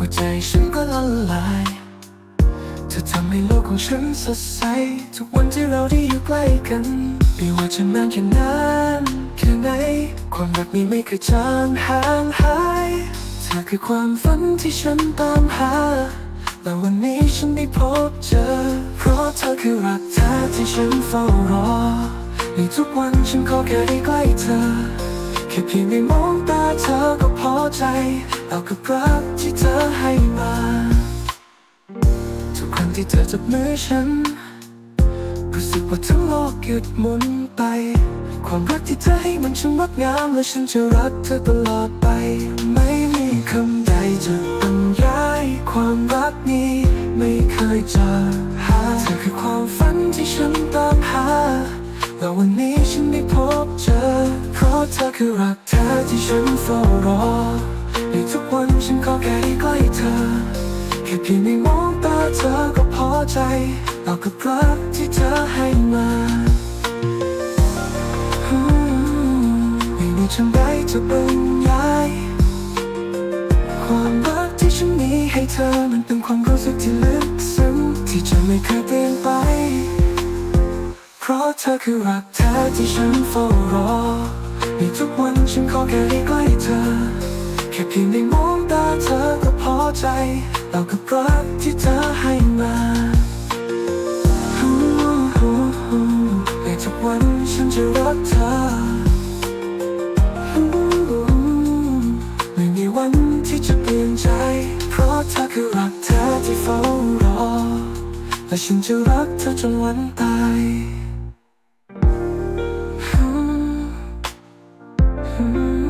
หัวใจฉันก็ละลายเธอทำให้โลกของฉันสดใสทุกวันที่เราได้อยู่ใกล้กันไม่ว่าจะนานแค่นานแค่ไหนความรักนี้ไม่เคยจางห่างหายเธอคือความฝันที่ฉันตามหาแต่วันนี้ฉันได้พบเจอเพราะเธอคือรักแท้ที่ฉันเฝ้ารอในทุกวันฉันขอแค่ได้ใกล้เธอแค่เพียงได้มองตาเธอก็พอใจเอากับรักที่เธอให้มาทุกครั้งที่เธอจับมือฉันรู้สึกว่าทั้งโลกหยุดหมุนไปความรักที่เธอให้มันช่างงดงามและฉันจะรักเธอตลอดไปไม่มีคำใดจะบรรยายความรักนี้ไม่เคยจะหาเธอคือความฝันที่ฉันตามหาแต่วันนี้ฉันได้พบเจอเพราะเธอคือรักแท้ที่ฉันเฝ้ารอในทุกวันฉันขอแค่ได้ใกล้เธอแค่เพียงได้มองตาเธอก็พอใจเอากับรักที่เธอให้มาไม่มีคำใดจะบรรยายความรักที่ฉันมีให้เธอมันเป็นความรู้สึกที่ลึกซึ้งที่จะไม่เคยเปลี่ยนไปเพราะเธอคือรักแท้ที่ฉันเฝ้ารอในทุกวันฉันขอแค่ได้ใกล้เธอแค่เพียงได้มองตาเธอก็พอใจเอากับรักที่เธอให้มาในทุกวันฉันจะรักเธอไม่มีวันที่จะเปลี่ยนใจเพราะเธอคือรักแท้ที่เฝ้ารอและฉันจะรักเธอจนวันตายอืม